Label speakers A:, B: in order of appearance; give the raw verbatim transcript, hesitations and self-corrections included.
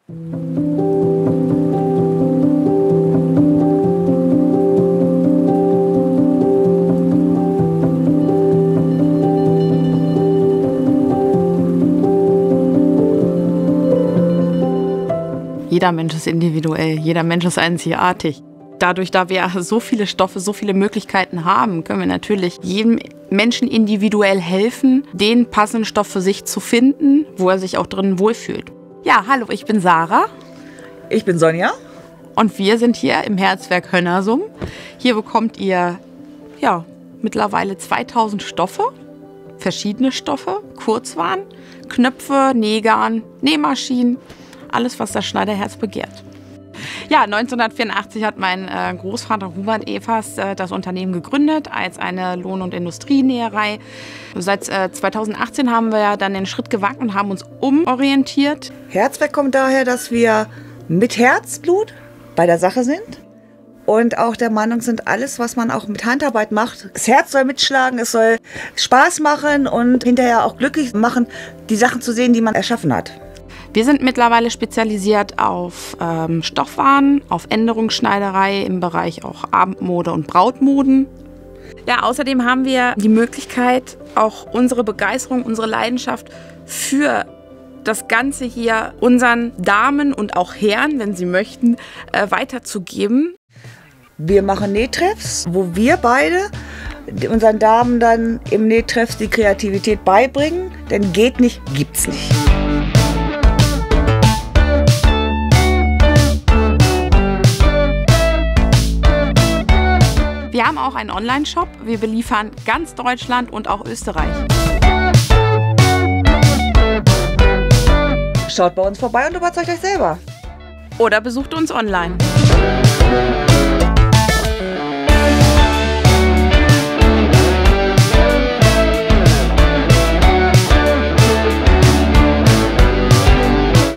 A: Jeder Mensch ist individuell, jeder Mensch ist einzigartig. Dadurch, da wir so viele Stoffe, so viele Möglichkeiten haben, können wir natürlich jedem Menschen individuell helfen, den passenden Stoff für sich zu finden, wo er sich auch drin wohlfühlt. Ja, hallo, ich bin Sarah.
B: Ich bin Sonja.
A: Und wir sind hier im Herzwerk Hönnersum. Hier bekommt ihr ja, mittlerweile zweitausend Stoffe, verschiedene Stoffe, Kurzwaren, Knöpfe, Nähgarn, Nähmaschinen, alles, was das Schneiderherz begehrt. Ja, neunzehnhundertvierundachtzig hat mein äh, Großvater Hubert Evers äh, das Unternehmen gegründet als eine Lohn- und Industrienäherei. Seit äh, zweitausendachtzehn haben wir ja dann den Schritt gewagt und haben uns umorientiert.
B: Herzwerk kommt daher, dass wir mit Herzblut bei der Sache sind und auch der Meinung sind, alles, was man auch mit Handarbeit macht, das Herz soll mitschlagen, es soll Spaß machen und hinterher auch glücklich machen, die Sachen zu sehen, die man erschaffen hat.
A: Wir sind mittlerweile spezialisiert auf ähm, Stoffwaren, auf Änderungsschneiderei im Bereich auch Abendmode und Brautmoden. Ja, außerdem haben wir die Möglichkeit, auch unsere Begeisterung, unsere Leidenschaft für das Ganze hier unseren Damen und auch Herren, wenn sie möchten, äh, weiterzugeben.
B: Wir machen Nähtreffs, wo wir beide unseren Damen dann im Nähtreffs die Kreativität beibringen, denn geht nicht, gibt's nicht.
A: Wir haben auch einen Online-Shop. Wir beliefern ganz Deutschland und auch Österreich.
B: Schaut bei uns vorbei und überzeugt euch selber.
A: Oder besucht uns online.